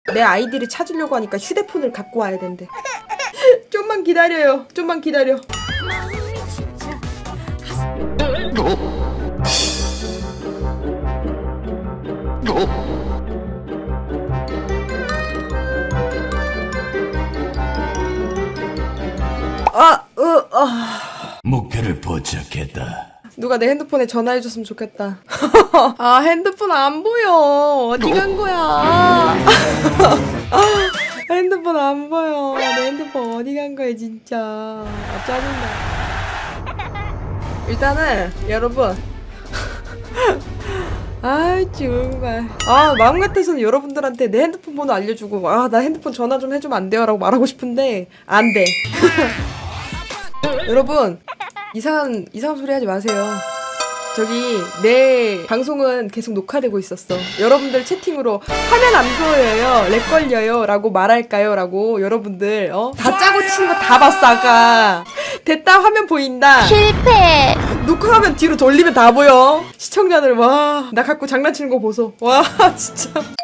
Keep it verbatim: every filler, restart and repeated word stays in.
내 아이디를 찾으려고 하니까 휴대폰을 갖고 와야 된대. 좀만 기다려요. 좀만 기다려. 아, 으, 아. 목표를 포착했다. 누가 내 핸드폰에 전화해줬으면 좋겠다. 아, 핸드폰 안 보여. 어디 간 거야? 핸드폰 안 보여. 내 핸드폰 어디 간 거야, 진짜. 아, 짜증나. 일단은, 여러분. 아, 정말. 아, 마음 같아서는 여러분들한테 내 핸드폰 번호 알려주고, 아, 나 핸드폰 전화 좀 해주면 안 돼요? 라고 말하고 싶은데, 안 돼. 여러분, 이상한, 이상한 소리 하지 마세요. 저기, 내 방송은 계속 녹화되고 있었어. 여러분들 채팅으로 화면 안 보여요, 렉 걸려요, 라고 말할까요? 라고 여러분들, 어? 다 짜고 치는 거 다 봤어, 아까. 됐다, 화면 보인다. 실패. 녹화하면 뒤로 돌리면 다 보여. 시청자들, 와, 나 갖고 장난치는 거 보소. 와, 진짜.